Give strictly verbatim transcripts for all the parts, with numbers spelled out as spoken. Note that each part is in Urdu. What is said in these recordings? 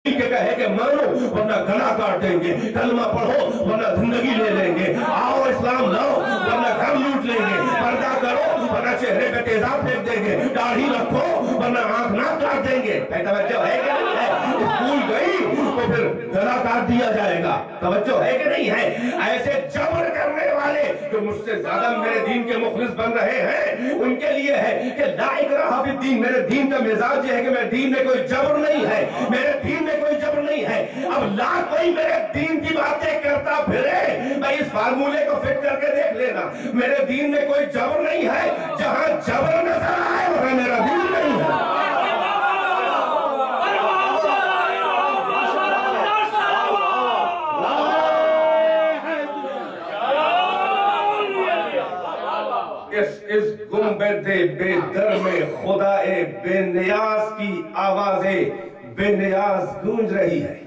کہ کہے کہ مانو ورنہ گلا کاٹ دیں گے، کلمہ پڑھو ورنہ زندگی لے لیں گے، آؤ اسلام لاؤ ورنہ گھر لوٹ لیں گے، پردہ کرو ورنہ چہرے پہ تیزاب پھینک دیں گے، داڑھی رکھو ورنہ آنکھ ناک کاٹ دیں گے۔ توجہ ہے کہ نہیں ہے؟ اسکول گئی تو پھر گلا کاٹ دیا جائے گا، توجہ ہے کہ نہیں ہے؟ ایسے جبر کرنے والے جو مجھ سے زیادہ میرے دین کے مخلص بن رہے ہیں، ان کے لیے ہے کہ لا اکراہ فی الدین، میرے دین کا مزاج یہ ہے کہ میرے دین میں کوئی جبر نہیں ہے، میرے دین میں کوئی جبر نہیں ہے۔ اب لا کوئی میرے دین کی باتیں کرتا پھرے، میں اس فارمولے کو فٹ کر کے دیکھ لینا، میرے دین میں کوئی جبر نہیں ہے، جہاں جبر نظر آئے وہاں میرا دین نہیں ہے۔ اس اس گنبد بے در میں خدا بے نیاز کی آوازیں بے نیاز گونج رہی ہے۔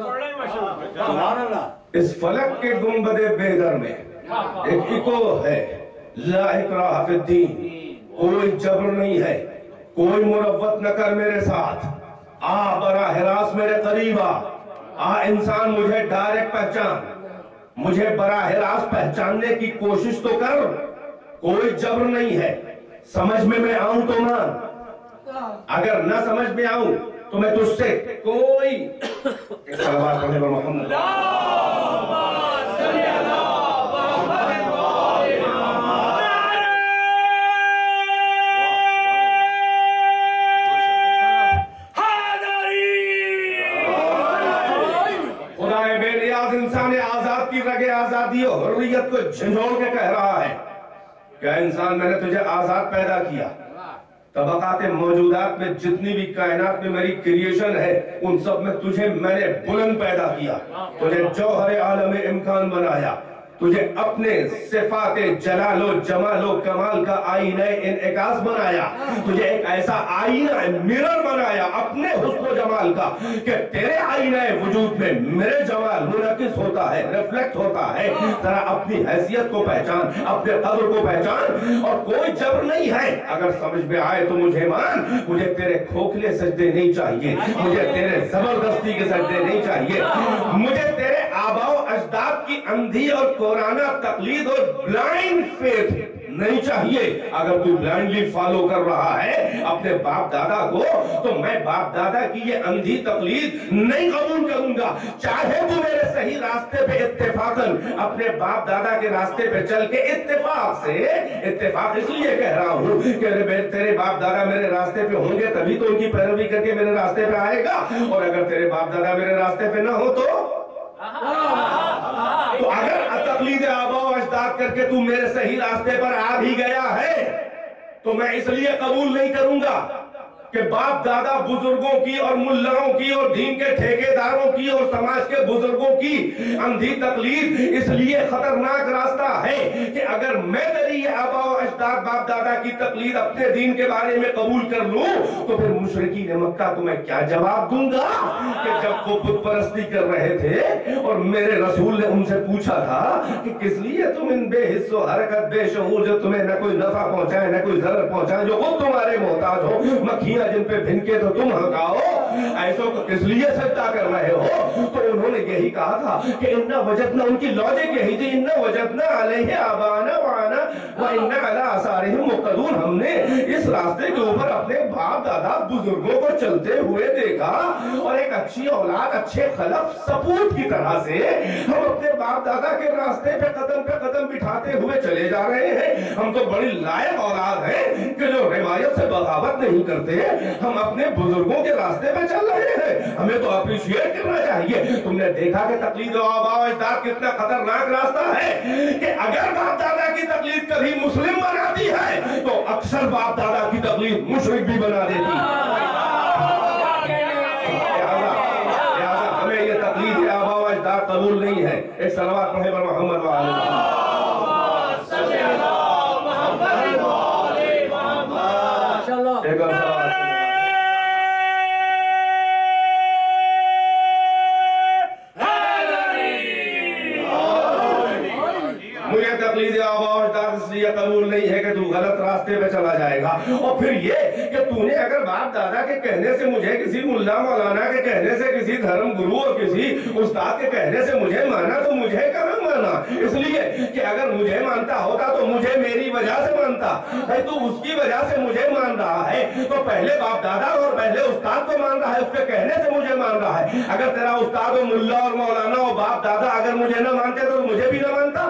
اس فلک کے گنبد بے در میں ایک ایکو ہے، لا اکراہ فی الدین، کوئی جبر نہیں ہے، کوئی مروت نہ کر میرے ساتھ، آ براہ راست میرے قریب آ، آ انسان مجھے ڈائریکٹ پہچان، مجھے براہ راست پہچاننے کی کوشش تو کر، کوئی جبر نہیں ہے، سمجھ میں میں آؤں تو مان، اگر نہ سمجھ میں آؤں تو میں تجھ سے کوئی صلوات پڑھنے پر محمد خدا بے نیاز انسان آزاد کی رگ آزادی اور حریت کو جھنجھوڑ کے کہہ رہا ہے کہ انسان میں نے تجھے آزاد پیدا کیا، طبقات موجودات میں جتنی بھی کائنات میں میری کریشن ہے ان سب میں تجھے میں نے بلند پیدا کیا، تجھے جوہر عالم امکان بنایا، تجھے اپنے صفات جلال و جمال و کمال کا آئینہ انعکاس بنایا، تجھے ایک ایسا آئینہ مرر بنایا اپنے حسن و جمال کا کہ تیرے آئینہ وجود میں میرے جمال منعکس ہوتا ہے، ریفلیکٹ ہوتا ہے۔ ذرا اپنی حیثیت کو پہچان، اپنے قدر کو پہچان، اور کوئی جبر نہیں ہے، اگر سمجھ میں آئے تو مجھے مان، مجھے تیرے کھوکھلے سجدے نہیں چاہیے، مجھے تیرے زبردستی کے سجدے نہیں چاہیے، مجھے تیرے آباء و اجداد کی اندھی اور قرآنہ تقلید اور بلائنڈ فیتھ نہیں چاہیے۔ اگر تو بلائنڈلی فالو کر رہا ہے اپنے باپ دادا کو تو میں باپ دادا کی یہ اندھی تقلید نہیں قبول کروں گا، چاہے تو میرے صحیح راستے پہ اتفاقاً اپنے باپ دادا کے راستے پہ چل کے اتفاق سے، اتفاق اس لیے کہہ رہا ہوں کہ تیرے باپ دادا میرے راستے پہ ہوں گے تبھی تو ان کی پیروی کر کے میرے راستے پہ آئے گا، اور اگر تیرے باپ دادا میرے راستے پہ نہ ہو تو تو اگر تقلید آباء و اجداد کر کے تو میرے صحیح راستے پر آ بھی گیا ہے تو میں اس لیے قبول نہیں کروں گا کہ باپ دادا بزرگوں کی اور ملاؤں کی اور دین کے ٹھیکیداروں کی اور سماج کے بزرگوں کی اندھی تقلید اس لیے خطرناک راستہ ہے کہ اگر میں تیری یہ آباء و اجداد باپ دادا کی تقلید اپنے دین کے بارے میں قبول کر لوں تو پھر مشرکین مکہ کو میں کیا جواب دوں گا کہ جب وہ بت پرستی کر رہے تھے اور میرے رسول نے ان سے پوچھا تھا کہ کس لیے تم ان بے حس و حرکت بے شعور جو تمہیں نہ کوئی نفع پہنچائے نہ کوئی ضرر پہنچائے، جو خود تمہارے محتاج ہو، مکھیاں جن پہ بھنکے تو تم ہکاؤ، ایسوں کو کس لیے سجدہ کر رہے ہو؟ تو انہوں نے یہی کہا تھا کہ اِنَّا وَجَدْنَا، ان کی لاجک یہی تھی، اِنَّا وَجَدْنَا عَلَيْهِ آبَانَا وَعَنَا وَإِنَّا عَلَىٰ آثَارِهِمْ مُقْتَدُونَ، ہم نے اس راستے کے اوپر اپنے باپ دادا بزرگوں کو چلتے ہوئے دیکھا، اور ایک اچھی اولاد اچھے خلف سپوت کی طرح سے ہم اپنے باپ دادا کے راستے پہ قدم پہ قدم بٹھاتے ہوئے چلے جا رہے ہیں۔ ہم تو بڑی لائق اولاد ہیں کہ جو روایت سے بغاوت نہیں کرتے، ہم اپنے بزرگوں کے راستے پہ چل رہے ہیں، ہمیں تو اپریشیٹ کرنا چاہیے۔ تم نے دیکھا کہ تقلید و آباء و اجداد کتنا خطرناک راستہ ہے کہ اگر باپ دادا کی تقلید کبھی مسلم بناتی ہے تو اکثر باپ دادا کی تقلید مشرک بھی بنا دیتی ہے۔ لہذا ہمیں یہ تقلید آباء و اجداد قبول نہیں ہے۔ ایک صلوات پڑھیں پر محمد وآلہ محمد۔ ایک اور صلوات تقلید آباء و اجداد اس لیے قبول نہیں ہے کہ تو غلط راستے پہ چلا جائے گا، اور پھر یہ کہ تو تو نے اگر باپ دادا کے کہنے سے مجھے کسی ملا مولانا کے کہنے سے کسی دھرم گرو اور کسی استاد کے کہنے سے مجھے مانا تو مجھے کہاں مانا؟ اس لیے کہ اگر مجھے مانتا ہوتا تو مجھے میری وجہ سے مانتا. بھائی تو اس کی وجہ سے مجھے مان رہا ہے تو پہلے باپ دادا اور پہلے استاد کو مان رہا ہے, اس کے کہنے سے مجھے مان رہا ہے. اگر تیرا استاد و ملا اور مولانا اور باپ دادا اگر مجھے نہ مانتے تو مجھے بھی نہ مانتا.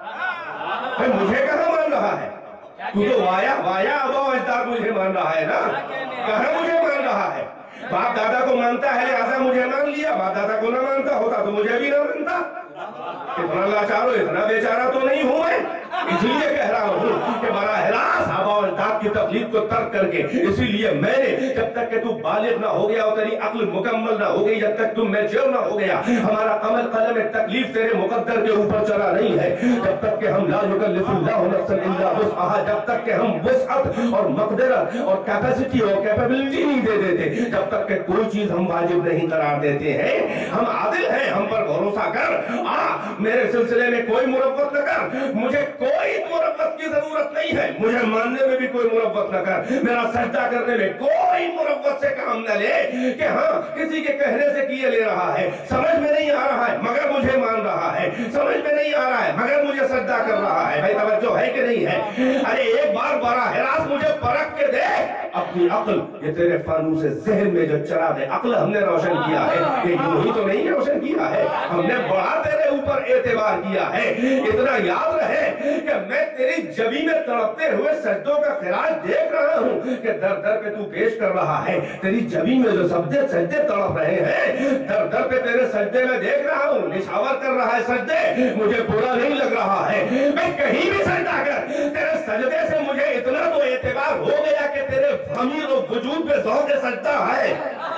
بھائی مجھے کہاں مان رہا ہے؟ تو تو وایا وایا آبا و اجداد مجھے مان رہا ہے نا, کہاں مجھے مان رہا ہے؟ باپ دادا کو مانتا ہے لہذا مجھے مان لیا, باپ دادا کو نہ مانتا ہوتا تو مجھے بھی نہ مانتا. اتنا لاچار ہو, اتنا بیچارہ تو نہیں ہوں میں. اس لیے کہہ رہا ہوں کہ براہ راست آبا و اجداد کی تقلید کو ترک کر کے, اسی لیے میں نے جب تک کہ تو بالغ نہ ہو گیا اور تیری عقل مکمل نہ ہو گئی, جب تک تو میچور نہ ہو گیا, ہمارا عمل قلم تکلیف تیرے مقدر کے اوپر چلا نہیں ہے. جب تک کہ ہم لا یکلف اللہ نفسا الا وسعہا, جب تک کہ ہم وسعت اور مقدرت اور کیپیسٹی اور کیپیبلٹی نہیں دے دیتے, جب تک کہ کوئی چیز ہم واجب نہیں قرار دیتے ہیں. ہم عادل ہیں, ہم پر بھروسہ کر. آ میرے سلسلے میں کوئی مروت نہ کر, مجھے کوئی مروت کی ضرورت نہیں ہے. مجھے ماننے میں بھی کوئی مروت نہ کر, میرا سجدہ کرنے میں کوئی مروت سے کام نہ لے کہ ہاں کسی کے کہنے سے کیے لے رہا ہے, سمجھ میں نہیں آ رہا ہے مگر مجھے مان رہا ہے, سمجھ میں نہیں آ رہا ہے مگر مجھے سجدہ کر رہا ہے. بھائی توجہ ہے کہ نہیں ہے؟ ارے ایک بار براہ راست مجھے پرکھ کے دے اپنی عقل. یہ تیرے فانوس سے ذہن میں جو چرا دے عقل ہم نے روشن کیا ہے, یہ یوں ہی تو نہیں روشن کیا ہے, ہم نے بڑا تیرے اوپر اعتبار کیا ہے. اتنا یاد رہے کہ میں تیری جبی میں تڑپتے ہوئے سجدوں کا خراج دیکھ رہا ہوں کہ در در پہ تو پیش کر رہا ہے. تیری جبی میں جو سجدے سجدے تڑپ رہے ہیں, در در پہ تیرے سجدے میں دیکھ رہا ہوں, نشاور کر رہا ہے سجدے, مجھے برا نہیں لگ رہا ہے. میں کہیں بھی سجدہ کر, تیرے سجدے سے مجھے اتنا تو اعتبار ہو گیا کہ تیرے ضمیر و وجود پہ ذوق سجدہ ہے.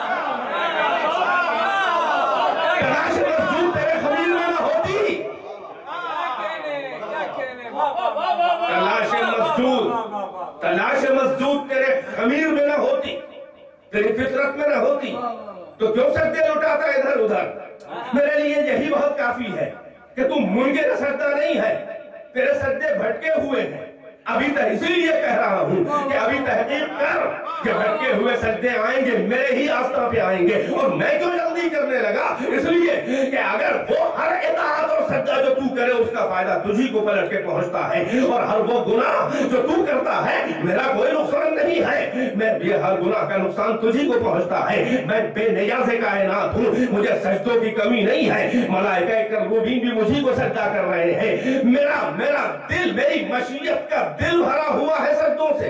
تلاش مسجود تیرے خمیر میں نہ ہوتی, تلاش مسجود تلاش مسجود تیرے خمیر میں نہ ہوتی, تیری فطرت میں نہ ہوتی, تو کیوں سجدے لٹاتا ہے ادھر ادھر؟ میرے لیے یہی بہت کافی ہے کہ تم منکر سجدہ نہیں ہے, تیرے سجدے بھٹکے ہوئے ہیں. ابھی تک اسی لیے کہہ رہا ہوں کہ ابھی تحقیق کر کہ بھٹکے ہوئے سجدے آئیں گے, میرے ہی آستہ پہ آئیں گے. اور میں کیوں جلدی کرنے لگا؟ اس لیے کہ اگر وہ ہر اطاعت اور سجدہ جو تو کرے اس کا فائدہ تجھی کو پلٹ کے پہنچتا ہے, اور ہر وہ گناہ جو تو کرتا ہے میرا کوئی نقصان نہیں ہے, میں یہ ہر گناہ کا نقصان تجھی کو پہنچتا ہے. میں بے نیاز کائنات ہوں, مجھے سجدوں کی کمی نہیں ہے. ملائکہ کروبین بھی مجھی کو سجدہ کر رہے ہیں. میرا میرا دل, میری مشیت کا دل بھرا ہوا ہے سجدوں سے.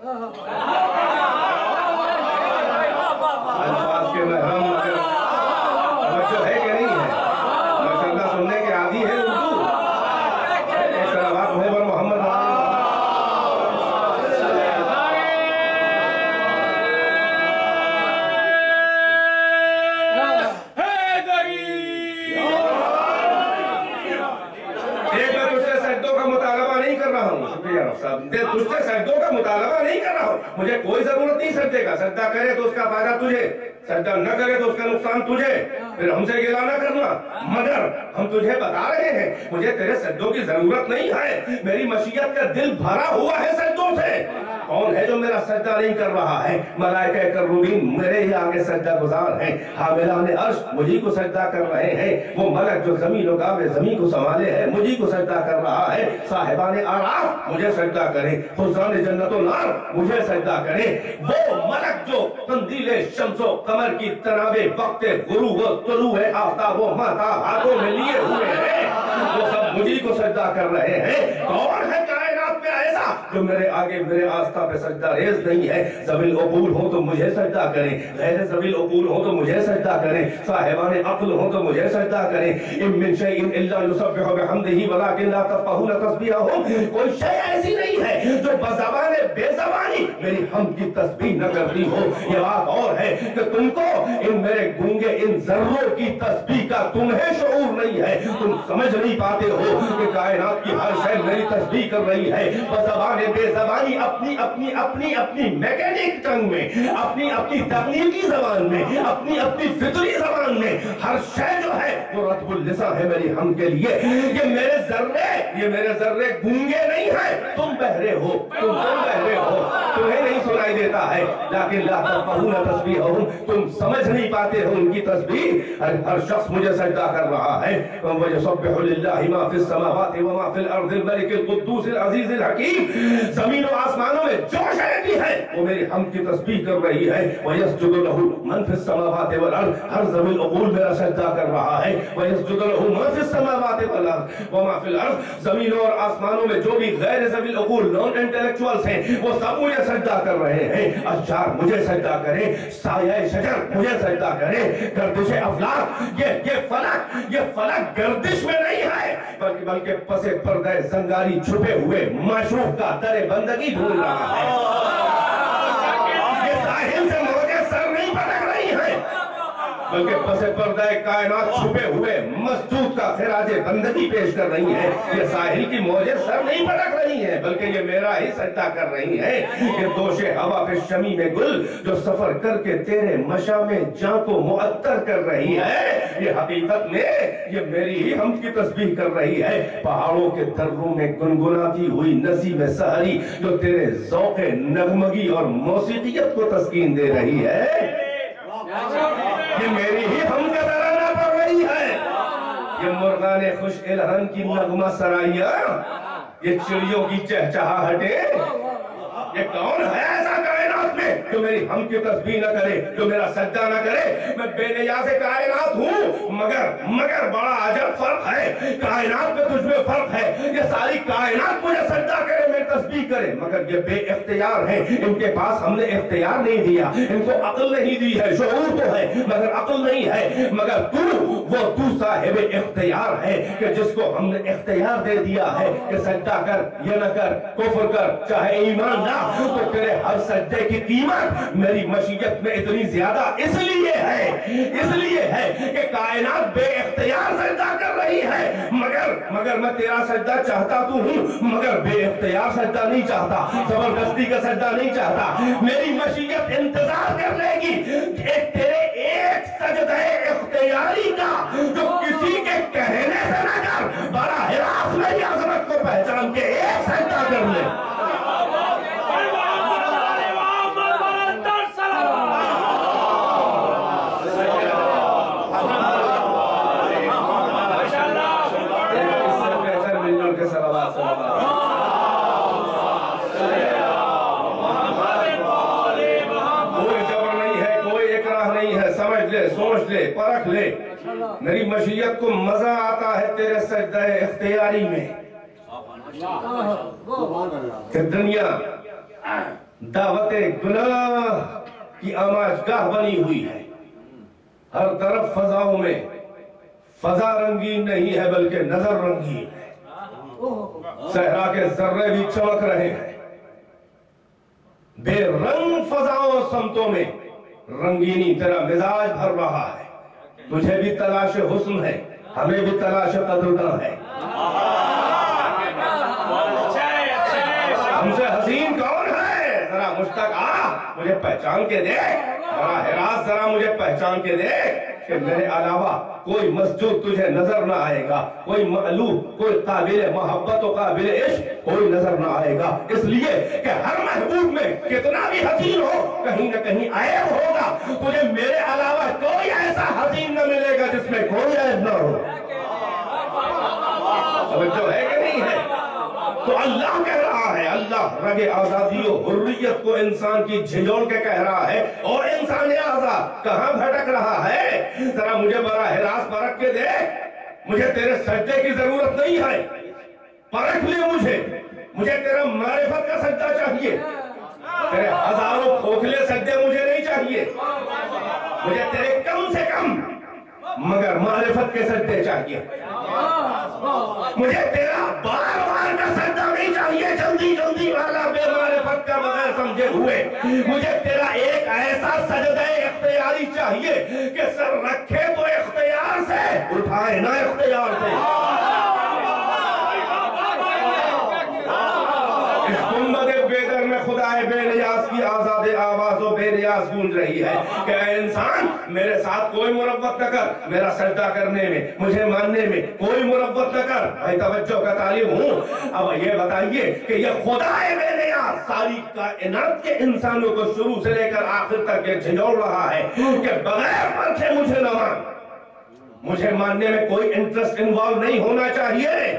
الفاظ کے محرم بچوں ہے کہ نہیں ہے؟ ماشاءاللہ سننے کے عادی ہے اردو. صلوات محمد محمد تجھ سے سجدوں کا مطالبہ نہیں کر رہا ہوں, مجھے کوئی ضرورت نہیں سجدے کا. سجدہ کرے تو اس کا فائدہ تجھے, سجدہ نہ کرے تو اس کا نقصان تجھے, پھر ہم سے گلا نہ کرنا. مگر ہم تجھے بتا رہے ہیں مجھے تیرے سجدوں کی ضرورت نہیں ہے, میری مشیت کا دل بھرا ہوا ہے سجدوں سے. کون ہے جو میرا سجدہ نہیں کر رہا ہے؟ ملائکہ کروبین میرے ہی آگے سجدہ گزار ہیں, حاملان عرش مجھی کو سجدہ کر رہے ہیں, وہ ملک جو زمین و گاوے زمین کو سنبھالے ہے مجھی کو سجدہ کر رہا ہے. صاحبان آراف مجھے سجدہ کریں, خزان جنت و نار مجھے سجدہ کریں. وہ ملک جو قندیل شمس و قمر کی تنابے وقت غروب و طلوع آفتاب و مہتاب ہاتھوں میں لیے ہوئے ہیں, وہ سب مجھی کو سجدہ کر رہے ہیں. کون ہے کائنات میں ایسا جو میرے آگے میرے آستہ پہ سجدہ ریز نہیں ہے؟ ذویل عقول ہو تو مجھے سجدہ کریں, غیر ذویل عقول ہو تو مجھے سجدہ کریں, صاحبان عقل ہو تو مجھے سجدہ کریں. ان من شیء الا یسبح بحمدہ ولکن لا تفقهون تسبیحهم, کوئی شے ایسی نہیں ہے جو بزبان بے زبانی میری حمد کی تسبیح نہ کرتی ہو. یہ بات اور ہے کہ تم کو ان میرے گونگے ان ذروں کی تسبیح کا تمہیں شعور نہیں ہے, تم سمجھ نہیں پاتے ہو کہ کائنات کی ہر شے میری تسبیح کر رہی ہے. بزبان بے زبانی اپنی اپنی اپنی اپنی میکینک ٹنگ میں, اپنی اپنی تکنیکی زبان میں, اپنی اپنی فطری زبان میں ہر شے جو ہے وہ رطب اللسان ہے میری ہم کے لیے. یہ میرے ذرے یہ میرے ذرے گونگے نہیں ہیں, تم بہرے ہو, تم تم بہرے ہو, تمہیں نہیں سنائی دیتا ہے. لیکن لا تفقهون تسبیحهم, تم سمجھ نہیں پاتے ہو ان کی تسبیح. ہر شخص مجھے سجدہ کر رہا ہے. وَيُسَبِّحُ لِلَّهِ مَا فِي السَّمَاوَاتِ وَمَا فِي الْأَرْضِ الْمَلِكِ الْقُدُّوسِ الْعَزِيزِ الْحَكِيمِ. زمین و آسمانوں میں جو شے بھی ہے وہ میری ہم کی تسبیح کر رہی ہے. وَيَسْجُدُ لَهُ مَنْ فِي السَّمَاوَاتِ وَالْأَرْضِ, ہر ذوی العقول میرا سجدہ کر رہا ہے. وَيَسْجُدُ لَهُ مَنْ فِي السَّمَاوَاتِ وَالْأَرْضِ وَمَا فِي الْأَرْضِ, زمینوں اور آسمانوں میں جو بھی غیر ذوی العقول نان انٹلیکچوئلز ہیں وہ سب مجھے سجدہ کر رہے ہیں. اشجار مجھے سجدہ کریں, سایہ شجر مجھے سجدہ کریں, گردش افلاک, یہ یہ فلک یہ فلک گردش میں نہیں ہے بلکہ بلکہ پس پردہ زنگاری چھپے ہوئے معشوق کا در بندگی ڈھونڈ رہا ہے. یہ ساحل سے موجیں سر نہیں پٹک رہی ہیں بلکہ پس پردہ کائنات چھپے ہوئے مسجود کا خراج بندگی پیش کر رہی ہیں. یہ ساحل کی موجیں سر نہیں پٹک رہی ہیں بلکہ یہ میرا ہی سجدہ کر رہی ہیں. یہ دوش ہوا پہ شمی میں گل جو سفر کر کے تیرے مشا میں جان کو معطر کر رہی ہے, یہ حقیقت میں یہ میری ہی ہم کی تسبیح کر رہی ہے. پہاڑوں کے دروں میں گنگناتی ہوئی نسیم سحری جو تیرے ذوق نغمگی اور موسیقیت کو تسکین دے رہی ہے, یہ میری ہی ہم کا ترانہ پڑھ رہی ہے. یہ مرغان خوش الہن کی نغمہ سرائیاں, یہ چڑیوں کی چہچہاہٹیں, یہ کون ہے ایسا کائنات میں جو میری ہم کی تسبیح نہ کرے, جو میرا سجدہ نہ کرے. میں بے نیاز کائنات ہوں مگر مگر بڑا عجب فرق ہے, کائنات میں تجھ میں فرق ہے. یہ ساری کائنات مجھے سجدہ کرے, میری تسبیح کرے, مگر یہ بے اختیار ہیں. ان کے پاس ہم نے اختیار نہیں دیا, ان کو عقل نہیں دی ہے. شعور تو ہے مگر عقل نہیں ہے. مگر تو وہ تو صاحب اختیار ہے کہ جس کو ہم نے اختیار دے دیا ہے کہ سجدہ کر یا نہ کر, کفر کر چاہے ایمان نہ, تو تیرے ہر سجدے کی قیمت میری مشیت میں اتنی زیادہ اس لیے ہے اس لیے ہے کہ کائنات بے اختیار سجدہ کر رہی ہے. مگر مگر میں تیرا سجدہ چاہتا تو ہوں مگر بے اختیار سجدہ نہیں چاہتا, زبردستی کا سجدہ نہیں چاہتا. میری مشیت انتظار کر لے گی ایک تیرے ایک سجدہ اختیاری کا جو کسی کے کہنے سے نہ کر, براہ راست میری عظمت کو پہچان کے ایک سجدہ کر لے. سوچ لے, پرکھ لے, میری مشیت کو مزہ آتا ہے تیرے سجدہ اختیاری میں. کہ دنیا دعوت گناہ کی آماجگاہ بنی ہوئی ہے. ہر طرف فضاؤں میں فضا رنگین نہیں ہے بلکہ نظر رنگین ہے. صحرا کے ذرے بھی چمک رہے ہیں. بے رنگ فضاؤں سمتوں میں رنگینی تیرا مزاج بھر رہا ہے. تجھے بھی تلاش حسن ہے, ہمیں بھی تلاش قدرداں ہے. ہم سے حسین کون ہے, ذرا مشتاق آ مجھے پہچان کے دے, براہ راست ذرا مجھے پہچان کے دے کہ میرے علاوہ کوئی مسجود تجھے نظر نہ آئے گا, کوئی معلوم, کوئی قابل محبت و قابل عشق کوئی نظر نہ آئے گا. اس لیے کہ ہر محبوب میں کتنا بھی حسین ہو کہیں نہ کہیں عیب ہوگا. تجھے میرے علاوہ کوئی ایسا حسین نہ ملے گا جس میں کوئی عیب نہ ہو. توجہ ہے کہ نہیں ہے؟ تو اللہ کہہ رہا ہے, اللہ رگ آزادی و حریت کو انسان کی جھنجھوڑ کے کہہ رہا ہے, اور انسان آزاد کہاں بھٹک رہا ہے. ذرا مجھے براہ راست پرکھ کے دے, مجھے تیرے سجدے کی ضرورت نہیں ہے. پرکھ لے مجھے, مجھے تیرا معرفت کا سجدہ چاہیے. تیرے ہزاروں کھوکھلے سجدے مجھے نہیں چاہیے, مجھے تیرے کم سے کم مگر معرفت کے سجدے چاہیے. مجھے تیرا بار بار کا سجدہ نہیں چاہیے, جلدی جلدی والا بے معرفت کا بغیر سمجھے ہوئے. مجھے تیرا ایک ایسا سجدہ اختیاری چاہیے کہ سر رکھے تو اختیار سے, اٹھائے نہ اختیار سے. اس گنبد بے در میں خدا بے نیاز کی آزاد آواز و بے بے نیاز گونج رہی ہے کہ اے انسان میرے ساتھ کوئی مروت نہ کر، میرا سجدہ کرنے میں، مجھے ماننے میں کوئی مروت نہ کر۔ بھائی توجہ کا طالب ہوں، اب یہ بتائیے کہ یہ خدا ہے بے نیاز ساری کائنات کے انسانوں کو شروع سے لے کر آخر تک یہ جھنجھوڑ رہا ہے کہ بغیر پرکھے مجھے نہ مان، مجھے ماننے میں کوئی انٹرسٹ انوالو نہیں ہونا چاہیے۔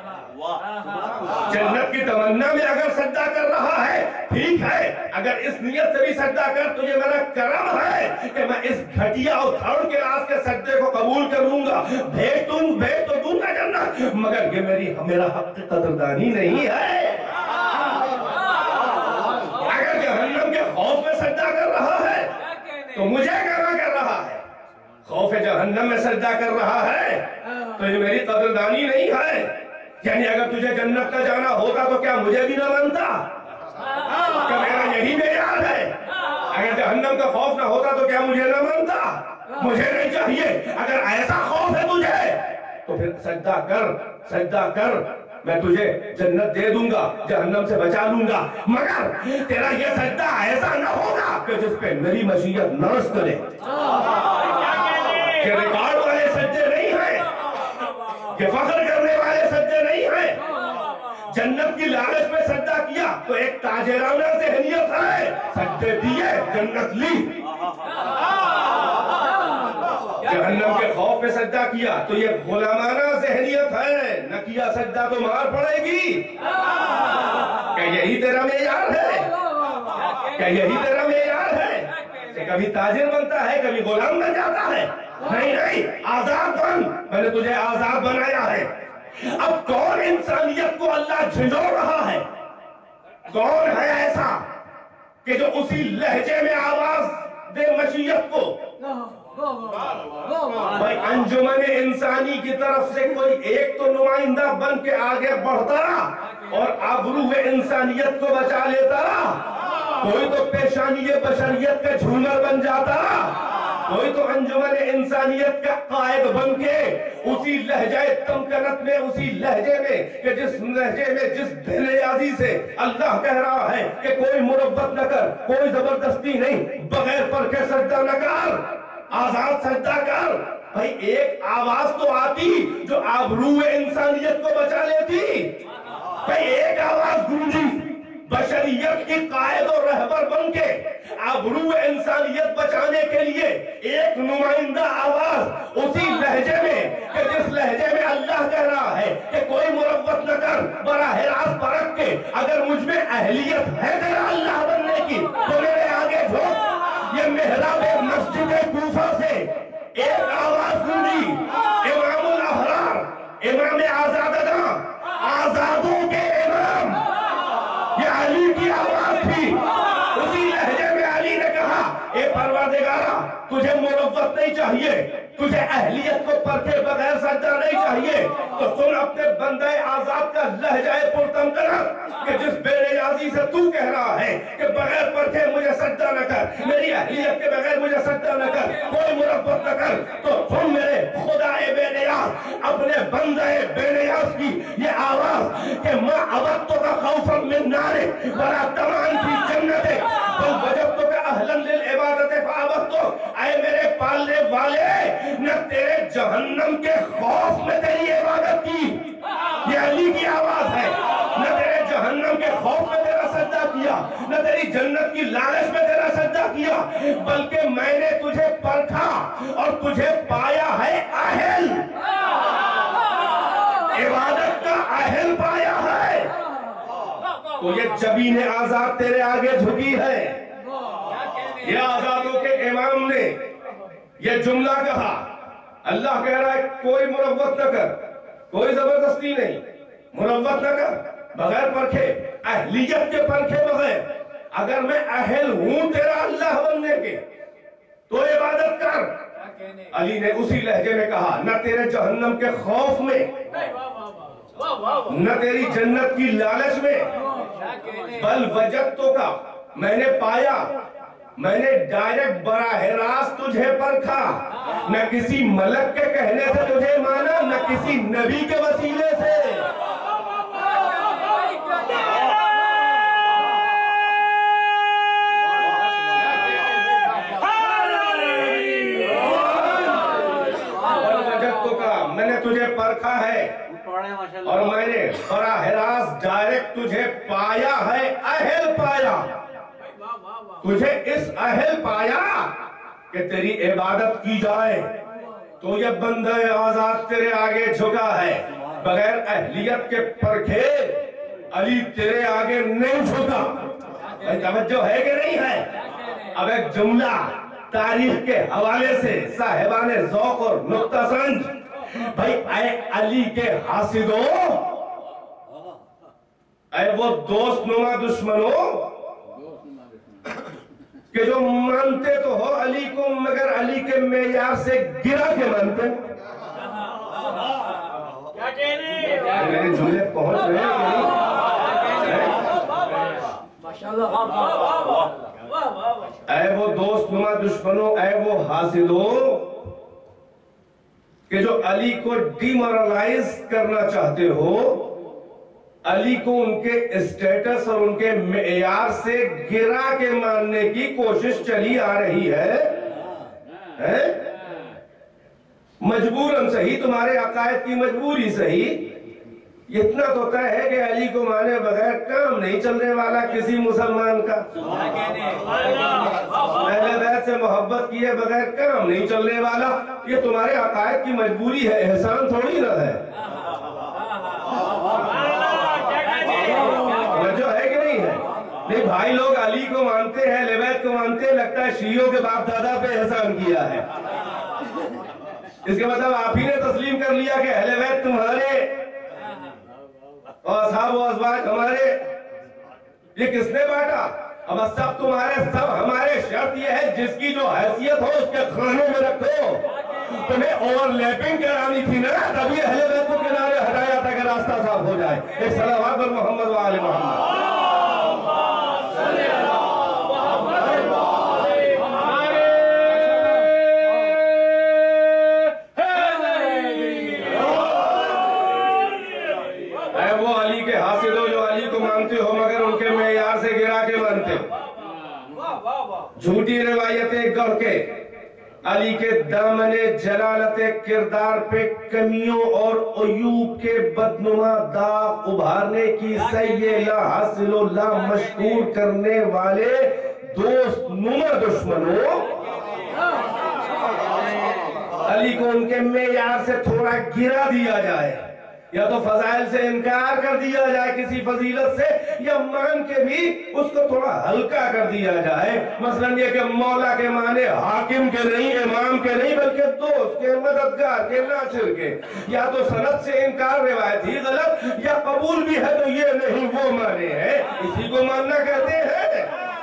جنت کی تمنا میں اگر سجدہ کر رہا ہے ٹھیک ہے، اگر اس نیت سے بھی سجدہ کر تو یہ میرا کرم ہے کہ میں اس گھٹیا اور تھرڈ کلاس کے سجدے کو قبول کر لوں گا، بھیج دوں بھیج تو دوں گا جنت، مگر یہ میری میرا حق قدردانی نہیں ہے۔ اگر جہنم کے خوف میں سجدہ کر رہا ہے تو مجھے کہاں کر رہا ہے؟ خوف جہنم میں سجدہ کر رہا ہے تو یہ میری قدردانی نہیں ہے۔ یعنی اگر تجھے جنت نہ جانا ہوتا تو کیا مجھے بھی نہ مانتا؟ کیا میرا یہی معیار ہے؟ اگر جہنم کا خوف نہ ہوتا تو کیا مجھے نہ مانتا؟ مجھے نہیں چاہیے۔ اگر ایسا خوف ہے تجھے تو پھر سجدہ کر، سجدہ کر، میں تجھے جنت دے دوں گا، جہنم سے بچا لوں گا، مگر تیرا یہ سجدہ ایسا نہ ہوگا کہ جس پہ میری مشیت نرس کرے۔ یہ ریکارڈ والے سجدے نہیں ہیں، یہ فخر کرنے والے سجدے نہیں ہیں۔ جنت کی لالچ میں سجدہ کیا تو ایک تاجرانہ ذہنیت ہے، سجدے دیے جنت لی۔ جہنم کے خوف میں سجدہ کیا تو یہ غلامانہ ذہنیت ہے، نہ کیا سجدہ تو مار پڑے گی۔ کیا یہی تیرا معیار ہے؟ کیا یہی تیرا معیار ہے کہ کبھی تاجر بنتا ہے کبھی غلام بن جاتا ہے؟ نہیں نہیں، آزاد بن، میں نے تجھے آزاد بنایا ہے۔ اب کون انسانیت کو اللہ جھنجھوڑ رہا ہے؟ کون ہے ایسا کہ جو اسی لہجے میں آواز دے مشیت کو؟ بھائی انجمن انسانی کی طرف سے کوئی ایک تو نمائندہ بن کے آگے بڑھتا اور آبرو انسانیت کو بچا لیتا، کوئی تو پیشانی بشریت کا جھومر بن جاتا، کوئی تو انجمن انسانیت کا قائد بن کے اسی لہجہ تمکنت میں، اسی لہجے میں کہ جس لہجے میں جس بے نیازی سے اللہ کہہ رہا ہے کہ کوئی مربت نہ کر، کوئی زبردستی نہیں، بغیر پرکھے سجدہ نہ کر، آزاد سجدہ کر۔ بھائی ایک آواز تو آتی جو آبرو انسانیت کو بچا لیتی، بھائی ایک آواز گونجی بشریت کی قائد و رہبر بن کے آبرو انسانیت بچانے کے لیے، ایک نمائندہ آواز اسی لہجے میں کہ جس لہجے میں اللہ کہہ رہا ہے کہ کوئی مربت نہ کر، براہ راست پرکھ کے اگر مجھ میں اہلیت ہے تیرا اللہ بننے کی تو میرے آگے جھوک۔ یہ محراب مسجد کوفہ سے ایک آواز گونجی، امام الاحرار، امام آزادگاں، آزادوں کے امام، یہ علی کی آواز تھی۔ اسی لہجے میں علی نے کہا اے پروردگارا تجھے مروت نہیں چاہیے، تجھے اہلیت کو پرکھے بغیر سجدہ نہیں چاہیے، تو سن اپنے بندہ آزاد کا لہجہ پرتمکنت کہ جس بے نیازی سے تو کہہ رہا ہے کہ بغیر پرکھے مجھے سجدہ نہ کر، میری اہلیت کے بغیر مجھے سجدہ نہ کر، کوئی مروت نہ کر، تو سن میرے خدا بے نیاز اپنے بندہ بے نیاز کی یہ آواز کہ ما عبدتک خوفا من نارک ولا طمعا فی جنتک بل وجدتک اہلا للعبادت فعبدتک۔ اے میرے پالنے والے، نہ تیرے جہنم کے خوف میں تیری عبادت کی، یہ علی کی آواز ہے، نہ تیرے جہنم کے خوف میں تیرا سجدہ کیا، نہ تیری جنت کی لالچ میں تیرا سجدہ کیا، بلکہ میں نے تجھے پرکھا اور تجھے پایا ہے اہل، عبادت کا اہل پایا ہے، تو یہ جبین آزاد تیرے آگے جھکی ہے۔ یہ آزادوں کے امام نے یہ جملہ کہا، اللہ کہہ رہا ہے کوئی مروت نہ کر، کوئی زبردستی نہیں، مروت نہ کر بغیر پرکھے، اہلیت کے پرکھے بغیر، اگر میں اہل ہوں تیرا اللہ بننے کے تو عبادت کر۔ علی نے اسی لہجے میں کہا نہ تیرے جہنم کے خوف میں، نہ تیری جنت کی لالچ میں، بل وجدتو کا میں نے پایا، میں نے ڈائریکٹ براہ راست تجھے پرکھا، نہ کسی ملک کے کہنے سے تجھے مانا، نہ کسی نبی کے وسیلے سے۔ میں نے تجھے پرکھا ہے اور میں نے براہ راست ڈائریکٹ تجھے پایا ہے، اہل پایا، تجھے اس اہل پایا کہ تیری عبادت کی جائے، تو یہ بندہ آزاد تیرے آگے جھکا ہے، بغیر اہلیت کے پرکھے علی تیرے آگے نہیں جھکا۔ توجہ ہے کہ نہیں ہے؟ اب ایک جملہ تاریخ کے حوالے سے صاحبان ذوق اور نقطہ سنج، بھائی اے علی کے حاسدوں، اے وہ دوست نما دشمنوں کہ جو مانتے تو ہو علی کو مگر علی کے معیار سے گرا کے مانتے۔ میرے جملے پہنچ رہے ہیں؟ اے وہ دوست نما دشمنوں، اے وہ حاسدوں کہ جو علی کو ڈی مورلائز کرنا چاہتے ہو، علی کو ان کے اسٹیٹس اور ان کے معیار سے گرا کے ماننے کی کوشش چلی آ رہی ہے، مجبوراً صحیح، تمہارے عقائد کی مجبوری صحیح، اتنا تو طے ہے کہ علی کو مانے بغیر کام نہیں چلنے والا کسی مسلمان کا، اہل بیت سے محبت کیے بغیر کام نہیں چلنے والا، یہ تمہارے عقائد کی مجبوری ہے، احسان تھوڑی نہ ہے۔ جو ہے کہ نہیں ہے؟ نہیں، بھائی لوگ علی کو مانتے ہیں، اہل بیت کو مانتے ہیں، لگتا ہے شیعوں کے باپ دادا پہ احسان کیا ہے۔ اس کے مطلب آپ ہی نے تسلیم کر لیا کہ اہل بیت تمہارے اور اصحاب و ازواج ہمارے، یہ کس نے بانٹا؟ اب سب تمہارے سب ہمارے، شرط یہ ہے جس کی جو حیثیت ہو اس کے خانے میں رکھو۔ تمہیں اوور لیپنگ کرانی تھی نا، تبھی اہل بیت کو کنارے ہٹایا تھا کہ راستہ صاف ہو جائے۔ ایک صلوات بر محمد و آل محمد۔ جھوٹی روایتیں گڑھ کے علی کے دامن جلالت کردار پہ کمیوں اور عیوب کے بدنما داغ ابھارنے کی سیئلہ حاصل و لا مشکور کرنے والے دوست نما دشمنوں، علی کو ان کے معیار سے تھوڑا گرا دیا جائے، یا تو فضائل سے انکار کر دیا جائے کسی فضیلت سے، یا مان کے بھی اس کو تھوڑا ہلکا کر دیا جائے، مثلا یہ کہ مولا کے معنی حاکم کے نہیں، امام کے نہیں، بلکہ دوست کے، مددگار کے، ناصر کے، یا تو سند سے انکار روایت ہی غلط، یا قبول بھی ہے تو یہ نہیں وہ معنی ہے، اسی کو ماننا کہتے ہیں۔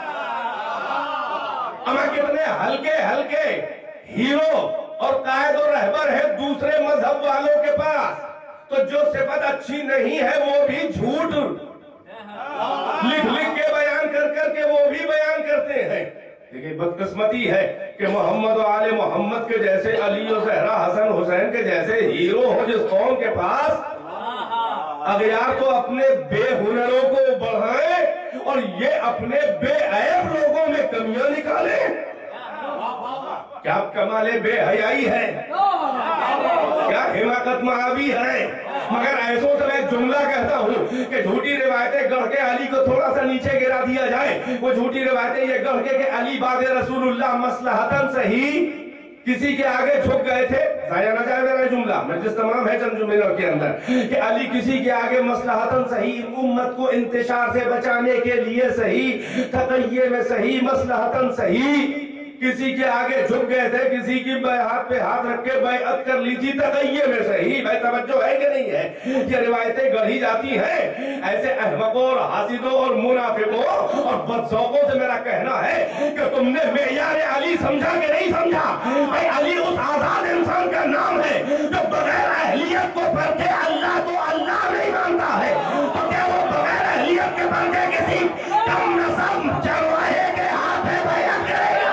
اما کتنے ہلکے ہلکے ہیرو اور قائد و رہبر ہیں دوسرے مذہب والوں کے پاس، تو جو صفت اچھی نہیں ہے وہ بھی جھوٹ لکھ لکھ کے بیان کر کر کے وہ بھی بیان کرتے ہیں۔ لیکن بدقسمتی ہے کہ محمد و آل محمد کے جیسے، علی و زہرا حسن حسین کے جیسے ہیرو ہو جس قوم کے پاس، اغیار تو اپنے بے ہنروں کو بڑھائیں اور یہ اپنے بے عیب لوگوں میں کمیاں نکالیں۔ کیا کمال بے حیائی ہے، کیا حماقت معابی ہے۔ مگر ایسوں سے میں جملہ کہتا ہوں کہ جھوٹی روایتیں گڑھ کے علی کو تھوڑا سا نیچے گرا دیا جائے، وہ جھوٹی روایتیں یہ گڑھ کے کہ علی بعد رسول اللہ مصلحتاً صحیح کسی کے آگے جھک گئے تھے، ضائع نہ جائے میرا جملہ، مجلس تمام ہے چند جملوں کے اندر، کہ علی کسی کے آگے مصلحتاً صحیح، امت کو انتشار سے بچانے کے لیے صحیح، تقیہ میں صحیح، مصلحتاً صحیح کسی کے آگے جھک گئے تھے، کسی کی ہاتھ پہ ہاتھ رکھ کے بیعت کر لی تھی، تقیہ میں صحیح۔ بھائی توجہ ہے کہ نہیں ہے؟ یہ روایتیں گڑھی جاتی ہیں ایسے احمقوں اور حاسدوں اور منافقوں اور بدذوقوں سے۔ میرا کہنا ہے کہ تم نے معیار علی سمجھا کہ نہیں سمجھا؟ بھائی علی اس آزاد انسان کا نام ہے جو بغیر اہلیت کو پرکھے اللہ تو اللہ نہیں مانتا ہے، تو کیا وہ بغیر اہلیت کے پرکھے کسی کم نسب چرواہے کے ہاتھ میں بیعت کرے گا؟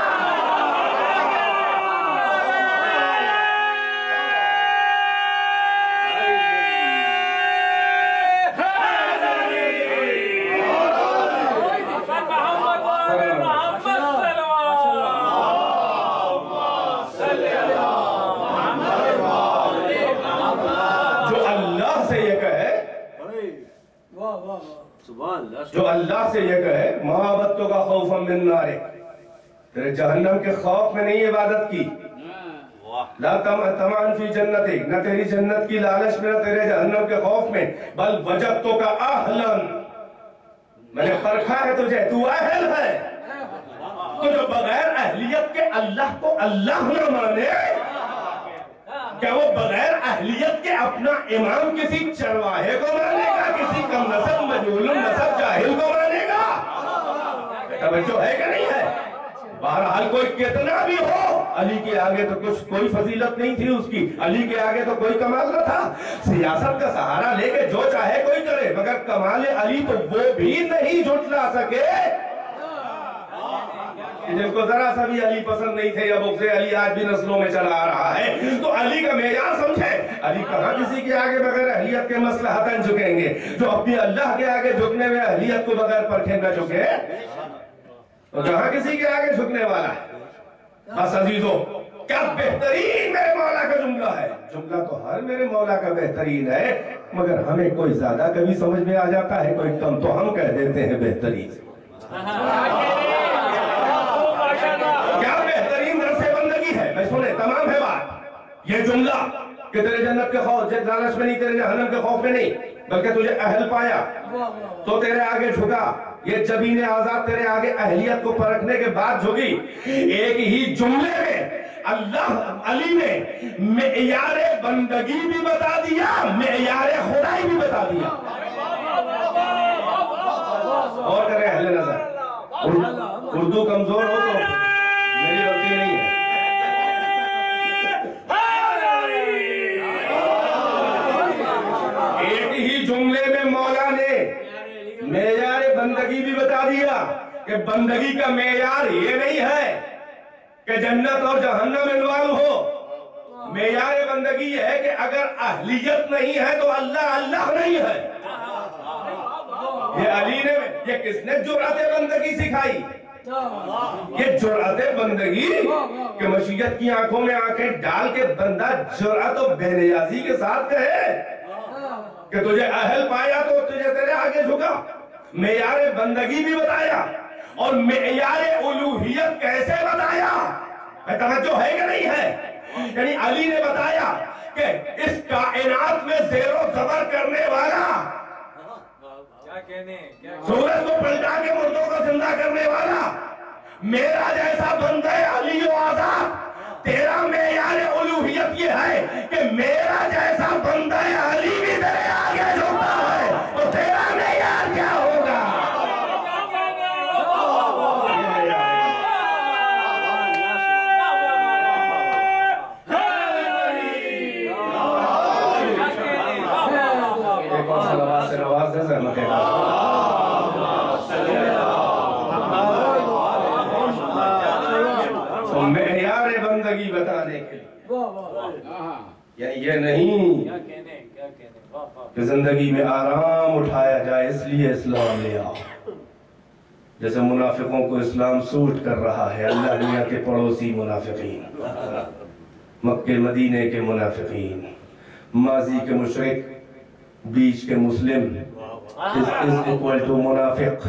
جو اللہ سے یہ کہے محبتوں کا خوف من نارے، تیرے جہنم کے خوف میں نہیں عبادت کی، لا تمعن فی جنتک، نہ تیری جنت کی لالچ میں نہ تیرے جہنم کے خوف میں، بل وجدتو کا اہلن، میں نے پرکھا ہے تجھے، تو اہل ہے۔ تو جو بغیر اہلیت کے اللہ کو اللہ نہ مانے، کیا وہ بغیر اہلیت کے اپنا امام کسی چرواہے کو مانے گا، کسی کم نسب مجہول نسب جاہل کو مانے گا؟ توجہ ہے کہ نہیں ہے؟ بہرحال کوئی کتنا بھی ہو، علی کے آگے تو کچھ کوئی فضیلت نہیں تھی اس کی، علی کے آگے تو کوئی کمال نہ تھا۔ سیاست کا سہارا لے کے جو چاہے کوئی کرے، مگر کمال علی تو وہ بھی نہیں جھٹلا سکے جن کو ذرا سا بھی علی پسند نہیں تھے، یا بغض علی آج بھی نسلوں میں چلا آ رہا ہے۔ تو علی کا معیار سمجھے، علی کہاں کسی کے آگے بغیر اہلیت کے مصلحتاً جھکیں گے؟ جو اپنی اللہ کے آگے جھکنے میں اہلیت کو بغیر پرکھے نہ جھکے، تو جہاں کسی کے آگے جھکنے والا ہے۔ بس عزیزو، کیا بہترین میرے مولا کا جملہ ہے، جملہ تو ہر میرے مولا کا بہترین ہے، مگر ہمیں کوئی زیادہ کبھی سمجھ میں آ جاتا ہے، کوئی کم، تو ہم کہہ دیتے ہیں بہترین۔ کیا بہترین درس بندگی ہے، میں سنے تمام ہے بات، یہ جملہ کہ تیرے جنت کے خوف، لالچ میں نہیں، تیرے جہنم کے خوف میں نہیں، بلکہ تجھے اہل پایا تو تیرے آگے جھکا، یہ جبین آزاد تیرے آگے اہلیت کو پرکھنے کے بعد جھکی۔ ایک ہی جملے میں اللہ علی نے معیار بندگی بھی بتا دیا، معیار خدائی بھی بتا دیا۔ اور کرے اہل نظر، اردو کمزور ہو تو میری غلطی نہیں ہے۔ ایک ہی جملے میں مولا نے معیار بندگی بھی بتا دیا کہ بندگی کا معیار یہ نہیں ہے کہ جنت اور جہنم انوال ہو، معیار بندگی یہ ہے کہ اگر اہلیت نہیں ہے تو اللہ اللہ نہیں ہے۔ یہ علی نے، یہ کس نے جرأت بندگی سکھائی؟ یہ جرأت بندگی کہ مشیت کی آنکھوں میں آنکھیں ڈال کے بندہ جرأت و بے نیازی کے ساتھ کہے کہ تجھے اہل پایا تو تجھے تیرے آگے جھکا۔ معیار بندگی بھی بتایا اور معیار الوہیت کیسے بتایا، میں توجہ ہے کہ نہیں ہے؟ یعنی علی نے بتایا کہ اس کائنات میں زیر و زبر کرنے والا، سورج کو پلٹا کے مردوں کو زندہ کرنے والا میرا جیسا بندہ علی و آزاد، تیرا معیار الوہیت یہ ہے کہ میرا جیسا بندہ علی بھی تیرے آگے جھکتا ہے، تو تیرا معیار کیا ہوگا؟ ایک اور صلوات سے نواز دے زحمت ہے تو معیار بندگی بتانے کے لیے، یعنی یہ نہیں کہ زندگی میں آرام اٹھایا جائے اس لیے اسلام لے آؤ، جیسے منافقوں کو اسلام سوٹ کر رہا ہے، اللہ دنیا کے پڑوسی منافقین، مکہ مدینے کے منافقین، ماضی کے مشرک، بیچ کے مسلم، is equal to منافق،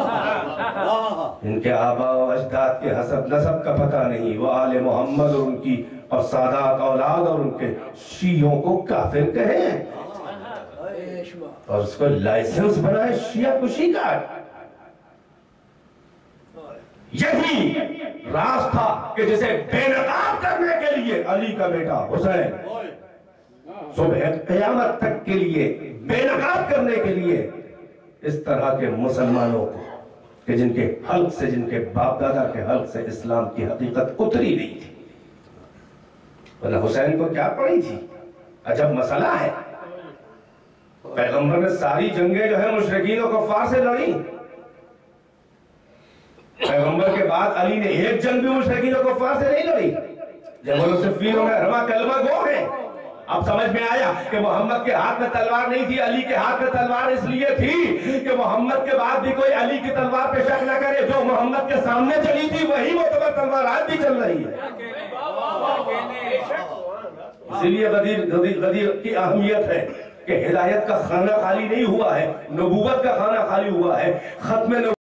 ان کے آباء و اجداد کے حسب نسب کا پتہ نہیں، وہ آل محمد اور ان کی اور سادات اولاد اور ان کے شیعوں کو کافر کہیں اور اس کو لائسنس بنائے شیعہ کشی کا۔ یہی راز تھا کہ جسے بے نقاب کرنے کے لیے علی کا بیٹا حسین صبح قیامت تک کے لیے بے نقاب کرنے کے لیے اس طرح کے مسلمانوں کو کہ جن کے حلق سے، جن کے باپ دادا کے حلق سے اسلام کی حقیقت اتری نہیں تھی، ورنہ حسین کو کیا پڑی تھی؟ عجب مسئلہ ہے، پیغمبر نے ساری جنگیں جو ہے مشرکین و کفار سے لڑی، پیغمبر کے بعد علی نے ایک جنگ بھی مشرکین و کفار سے نہیں لڑی، جبل صفین میں رما کلمہ گو ہے۔ اب سمجھ میں آیا کہ محمد کے ہاتھ میں تلوار نہیں تھی، علی کے ہاتھ میں تلوار اس لیے تھی کہ محمد کے بعد بھی کوئی علی کی تلوار پہ شک نہ کرے، جو محمد کے سامنے چلی تھی وہی معتبر تلوار آج بھی چل رہی ہے۔ اسی لیے غدیر غدیر غدیر کی اہمیت ہے کہ ہدایت کا خانہ خالی نہیں ہوا ہے، نبوت کا خانہ خالی ہوا ہے، ختم